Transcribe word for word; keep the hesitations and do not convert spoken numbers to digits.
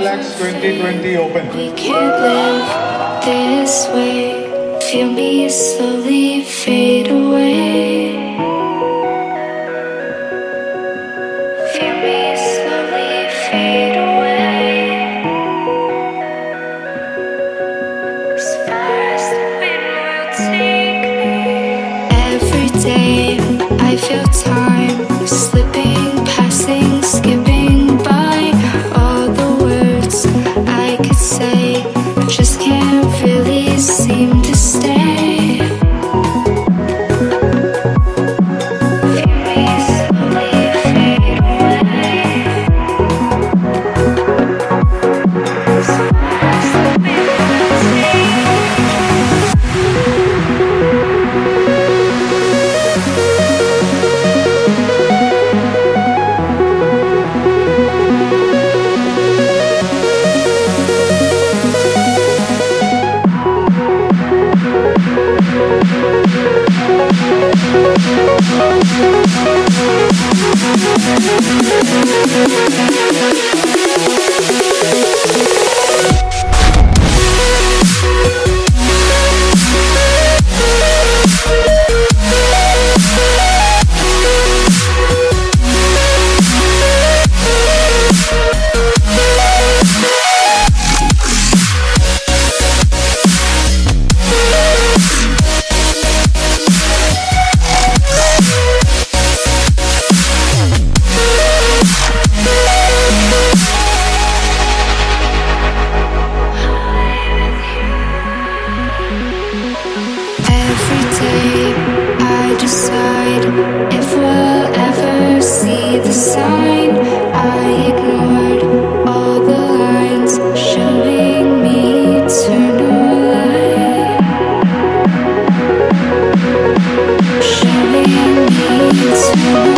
Galax twenty twenty Open. We can't live this way. Feel me slowly fade away. Feel me slowly fade away. As far as the wind will take me. Every day I feel time slipping, passing, skipping by. All the words I could say just can't really seem to stay. Feel me slowly fade away. As far as the wind will take turn